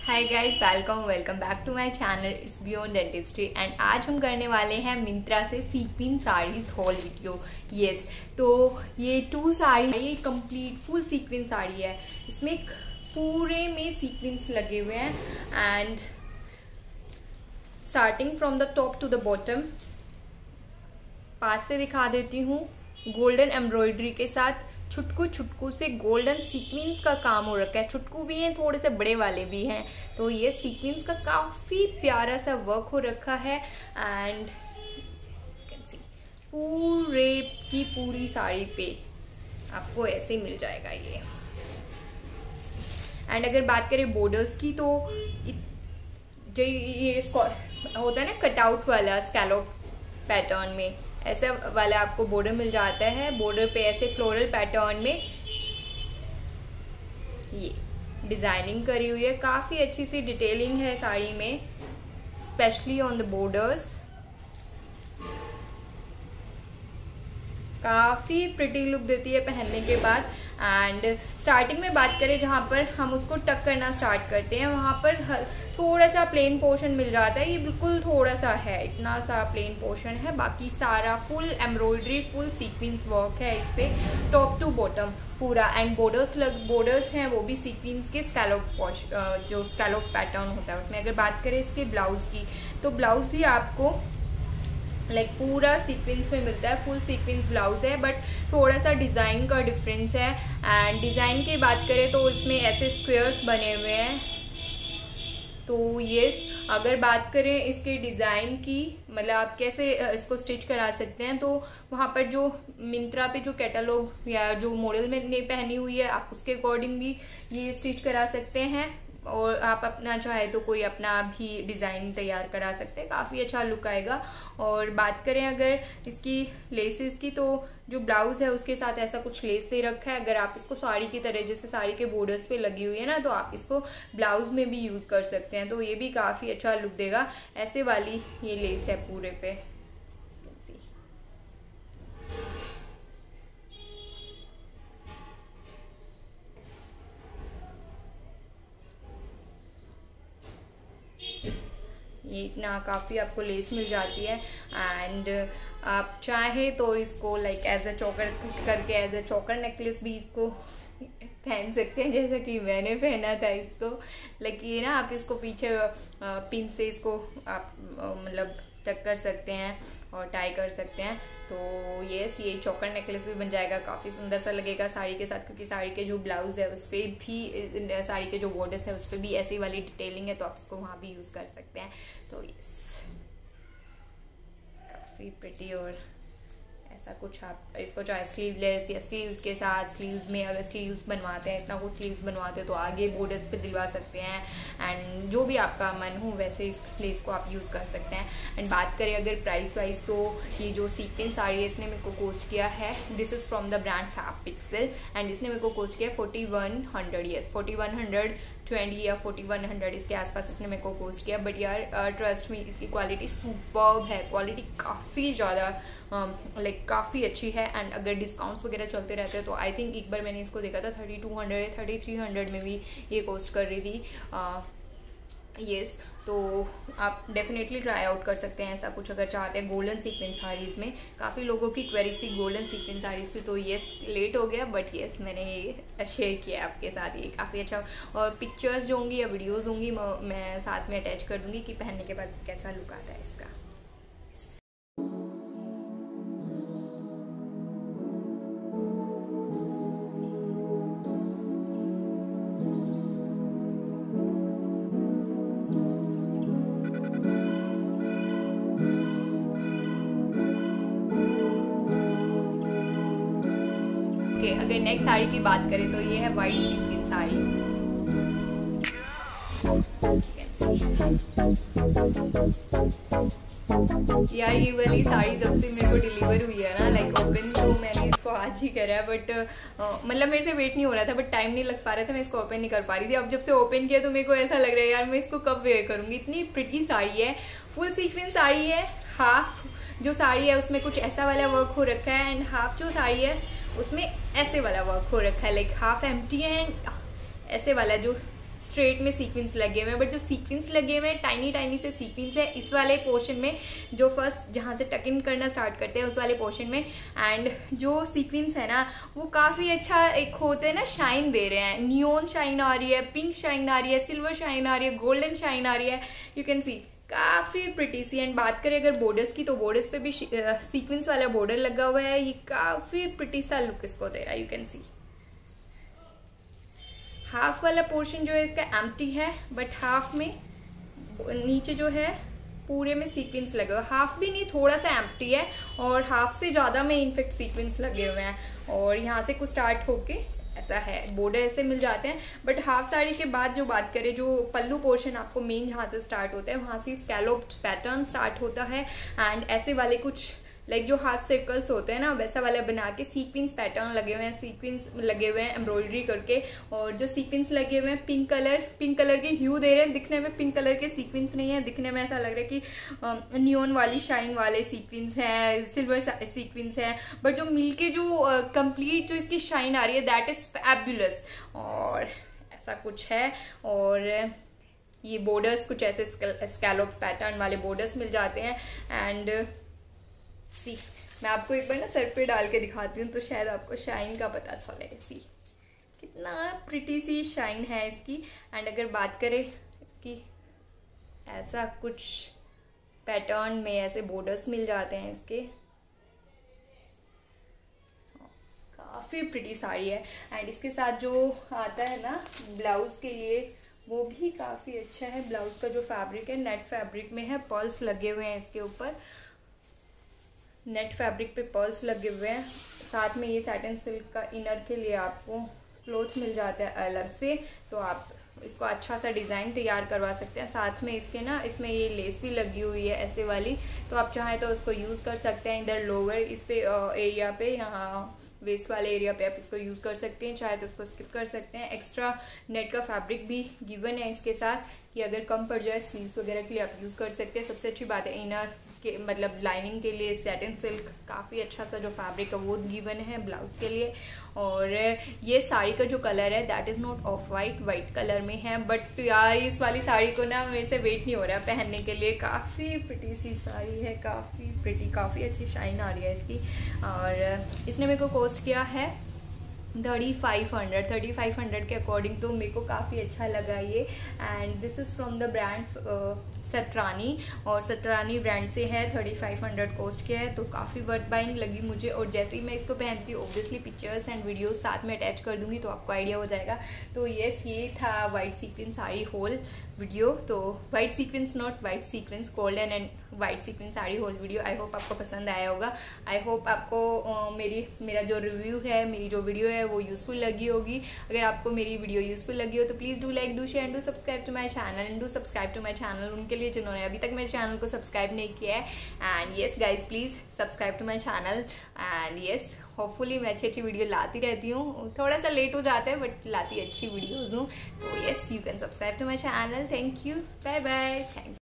Hi guys, welcome back to my channel it's beyond dentistry. And आज हम करने वाले हैं मिंत्रा से sequence saris haul video. Yes, तो ये 2 साड़ी, ये कंप्लीट फुल सीक्वेंस साड़ी है। इसमें पूरे में सीक्वेंस लगे हुए हैं and starting from the top to the bottom. पास से दिखा देती हूँ, गोल्डन एम्ब्रॉयडरी के साथ छुटकू से गोल्डन सीक्वेंस का काम हो रखा है। छुटकू भी हैं, थोड़े से बड़े वाले भी हैं। तो ये सीक्वेंस का काफ़ी प्यारा सा वर्क हो रखा है एंड पूरे की पूरी साड़ी पे आपको ऐसे मिल जाएगा ये। एंड अगर बात करें बॉर्डर्स की, तो जो ये होता है ना कटआउट वाला स्कैलॉप पैटर्न में, ऐसा वाला आपको बॉर्डर मिल जाता है। बॉर्डर पे ऐसे फ्लोरल पैटर्न में ये डिजाइनिंग करी हुई है। काफ़ी अच्छी सी डिटेलिंग है साड़ी में, स्पेशली ऑन द बॉर्डर्स। काफ़ी प्रिटी लुक देती है पहनने के बाद। एंड स्टार्टिंग में बात करें, जहाँ पर हम उसको टक करना स्टार्ट करते हैं, वहाँ पर थोड़ा सा प्लेन पोर्शन मिल जाता है। ये बिल्कुल थोड़ा सा है, इतना सा प्लेन पोर्शन है। बाकी सारा full embroidery, full sequence work है इस पे, टॉप टू बॉटम पूरा। एंड बॉर्डर्स हैं वो भी सीक्वेंस के स्कैलॉप, जो स्कैलॉप पैटर्न होता है उसमें। अगर बात करें इसके ब्लाउज की, तो ब्लाउज भी आपको पूरा सीक्वेंस में मिलता है। फुल सीक्वेंस ब्लाउज है, बट थोड़ा सा डिज़ाइन का डिफरेंस है। एंड डिज़ाइन की बात करें तो इसमें ऐसे स्क्वेयर्स बने हुए हैं। तो यस, अगर बात करें इसके डिज़ाइन की, मतलब आप कैसे इसको स्टिच करा सकते हैं, तो वहाँ पर जो मिंत्रा पे जो कैटलॉग या जो मॉडल मैंने पहनी हुई है, आप उसके अकॉर्डिंग भी ये स्टिच करा सकते हैं। और आप अपना चाहे तो कोई अपना भी डिज़ाइन तैयार करा सकते हैं, काफ़ी अच्छा लुक आएगा। और बात करें अगर इसकी लेसेस की, तो जो ब्लाउज है उसके साथ ऐसा कुछ लेस दे रखा है। अगर आप इसको साड़ी की तरह, जैसे साड़ी के बॉर्डर्स पे लगी हुई है ना, तो आप इसको ब्लाउज में भी यूज़ कर सकते हैं। तो ये भी काफ़ी अच्छा लुक देगा। ऐसे वाली ये लेस है पूरे पे। ये इतना काफ़ी आपको लेस मिल जाती है। एंड आप चाहे तो इसको एज अ चोकर करके, एज अ चोकर नेकलेस भी इसको पहन सकते हैं, जैसा कि मैंने पहना था इसको। ये ना, आप इसको पीछे पिन से इसको आप मतलब टक कर सकते हैं और टाई कर सकते हैं। तो यस, ये चोकर नेकलेस भी बन जाएगा, काफ़ी सुंदर सा लगेगा साड़ी के साथ। क्योंकि साड़ी के जो ब्लाउज है उस पर भी, साड़ी के जो बॉर्डर्स है उस पर भी ऐसी वाली डिटेलिंग है, तो आप इसको वहाँ भी यूज़ कर सकते हैं। तो यस, काफ़ी प्रिटी। और ऐसा कुछ आप इसको चाहे स्लीवलेस या स्लीव्स के साथ, स्लीव्स में अगर स्लीव्स बनवाते हैं, इतना कुछ स्लीव्स बनवाते हैं, तो आगे बॉर्डर्स पे दिलवा सकते हैं। एंड जो भी आपका मन हो वैसे इस लेस को आप यूज़ कर सकते हैं। एंड बात करें अगर प्राइस वाइज, तो ये जो सीक्वेंस साड़ी है इसने मेरे को कॉस्ट किया है, this is from the brand Fabpixel, and इसने मेरे को कॉस्ट किया 4100। यस, 4120 या 4100 इसके आसपास इसने मेरे को कॉस्ट किया। बट यार ट्रस्ट मी, इसकी क्वालिटी सुपर्ब है। क्वालिटी काफ़ी ज़्यादा काफ़ी अच्छी है। एंड अगर डिस्काउंट्स वगैरह चलते रहते हैं, तो आई थिंक एक बार मैंने इसको देखा था 3200 या 3300 में भी ये कॉस्ट कर रही थी। यस, तो आप डेफिनेटली ट्राई आउट कर सकते हैं ऐसा कुछ अगर चाहते हैं। गोल्डन सीक्वेंस साड़ीज़ में काफ़ी लोगों की क्वेरीज थी गोल्डन सीक्वेंस साड़ीज़ की, तो यस, लेट हो गया, बट यस, मैंने ये शेयर किया आपके साथ। ये काफ़ी अच्छा। और पिक्चर्स जो होंगी या वीडियोज़ होंगी, मैं साथ में अटैच कर दूँगी कि पहनने के बाद कैसा लुक आता है इसका। अगर नेक्स्ट साड़ी की बात करें, तो ये है वाइट सीक्वेंस साड़ी। यार ये वाली साड़ी जब से मेरे को डिलीवर हुई है ना, ओपन तो मैंने इसको आज ही करा है, बट मतलब मेरे से वेट नहीं हो रहा था, बट टाइम नहीं लग पा रहा था, मैं इसको ओपन नहीं कर पा रही थी। अब जब से ओपन किया तो मेरे को ऐसा लग रहा है यार मैं इसको कब वेयर करूंगी। इतनी प्रिटी साड़ी है, फुल सीक्वेंस साड़ी है। हाफ जो साड़ी है उसमें कुछ ऐसा वाला वर्क हो रखा है, एंड हाफ जो साड़ी है उसमें ऐसे वाला वर्क हो रखा है। हाफ एम्प्टी है एंड ऐसे वाला जो स्ट्रेट में सीक्वेंस लगे हुए हैं, बट जो सीक्वेंस लगे हुए हैं टाइनी टाइनी से सीक्वेंस है इस वाले पोर्शन में, जो फर्स्ट जहाँ से टक इन करना स्टार्ट करते हैं उस वाले पोर्शन में। एंड जो सीक्वेंस है ना वो काफ़ी अच्छा एक होते हैं ना, शाइन दे रहे हैं, नियॉन शाइन आ रही है, पिंक शाइन आ रही है, सिल्वर शाइन आ रही है, गोल्डन शाइन आ रही है, यू कैन सी काफ़ी प्रिटी सी। एंड बात करें अगर बॉर्डर्स की, तो बॉर्डर्स पे भी सीक्वेंस वाला बॉर्डर लगा हुआ है, ये काफ़ी प्रिटी सा लुक इसको दे रहा है, यू कैन सी। हाफ वाला पोर्शन जो है इसका एम्प्टी है, बट हाफ में नीचे जो है पूरे में सीक्वेंस लगे हुए, हाफ भी नहीं थोड़ा सा एम्प्टी है, और हाफ से ज़्यादा में इनफेक्ट सीक्वेंस लगे हुए हैं। और यहाँ से कुछ स्टार्ट होके ऐसा है, बॉर्डर ऐसे मिल जाते हैं। बट हाफ साड़ी के बाद जो बात करें, जो पल्लू पोर्शन आपको मेन जहाँ से स्टार्ट होता है वहाँ से स्कैलोप्ड पैटर्न स्टार्ट होता है। एंड ऐसे वाले कुछ लाइक जो हाफ सर्कल्स होते हैं ना वैसा वाला बना के सीक्वेंस पैटर्न लगे हुए हैं, सीक्वेंस लगे हुए हैं एम्ब्रॉयडरी करके। और जो सीक्वेंस लगे हुए हैं पिंक कलर के ह्यू दे रहे हैं, दिखने में पिंक कलर के सीक्वेंस नहीं है, दिखने में ऐसा लग रहा है कि नियॉन वाली शाइन वाले सीक्वेंस है, सिल्वर सीक्वेंस है। बट जो मिलके जो कंप्लीट जो इसकी शाइन आ रही है दैट इज फैबुलस, और ऐसा कुछ है। और ये बॉर्डर्स कुछ ऐसे स्कैलोप पैटर्न वाले बॉर्डर्स मिल जाते हैं। एंड सी मैं आपको एक बार ना सर पे डाल के दिखाती हूँ तो शायद आपको शाइन का पता चले। सी कितना प्रिटी सी शाइन है इसकी। एंड अगर बात करें इसकी, ऐसा कुछ पैटर्न में ऐसे बॉर्डर्स मिल जाते हैं इसके, काफ़ी प्रिटी साड़ी है। एंड इसके साथ जो आता है ना ब्लाउज के लिए वो भी काफ़ी अच्छा है। ब्लाउज का जो फैब्रिक है नेट फैब्रिक में है, पर्ल्स लगे हुए हैं इसके ऊपर, नेट फैब्रिक पे पर्ल्स लगे हुए हैं। साथ में ये सैटिन सिल्क का इनर के लिए आपको क्लॉथ मिल जाता है अलग से, तो आप इसको अच्छा सा डिज़ाइन तैयार करवा सकते हैं। साथ में इसके ना इसमें ये लेस भी लगी हुई है ऐसे वाली, तो आप चाहें तो उसको यूज़ कर सकते हैं। इधर लोअर इस पे एरिया पे, यहाँ वेस्ट वाले एरिया पे आप इसको यूज़ कर सकते हैं, चाहे तो उसको स्किप कर सकते हैं। एक्स्ट्रा नेट का फैब्रिक भी गिवन है इसके साथ कि अगर कम पड़ जाए स्लीव्स वगैरह के लिए आप यूज़ कर सकते हैं। सबसे अच्छी बात है इनर के मतलब लाइनिंग के लिए सैटिन सिल्क काफ़ी अच्छा सा जो फैब्रिक है वो गिवन है ब्लाउज के लिए। और ये साड़ी का जो कलर है that is not off white colour में है। बट यार इस वाली साड़ी को ना मेरे से वेट नहीं हो रहा पहनने के लिए, काफ़ी प्रिटी सी साड़ी है, काफ़ी प्रिटी, काफ़ी अच्छी शाइन आ रही है इसकी। और इसने मेरे को कॉस्ट किया है 3500 के अकॉर्डिंग, तो मेरे को काफ़ी अच्छा लगा ये। And this is from the brand Satrani, और सतरानी ब्रांड से है। 3500 कॉस्ट किया है, तो काफ़ी वर्थ बाइंग लगी मुझे। और जैसे ही मैं इसको पहनती हूँ ऑब्वियसली पिक्चर्स एंड वीडियोस साथ में अटैच कर दूँगी तो आपको आइडिया हो जाएगा। तो यस, ये था white sequence sari whole video. तो white sequence not white sequence, golden and white sequence sari whole video. I hope आपको पसंद आया होगा। आई होप आपको मेरा जो रिव्यू है, मेरी जो वीडियो है वो यूज़फुल लगी होगी। अगर आपको मेरी वीडियो यूज़फुल लगी हो तो please do like, do share and do subscribe to my channel. And do subscribe to my channel उनके लिए जिन्होंने अभी तक मेरे चैनल को सब्सक्राइब नहीं किया है। And yes guys, please subscribe to my channel. And yes, hopefully मैं अच्छी वीडियो लाती रहती हूँ, थोड़ा सा लेट हो जाता है बट लाती अच्छी वीडियोज़ हूँ। तो yes, you can subscribe to my channel. Thank you, bye bye, thanks.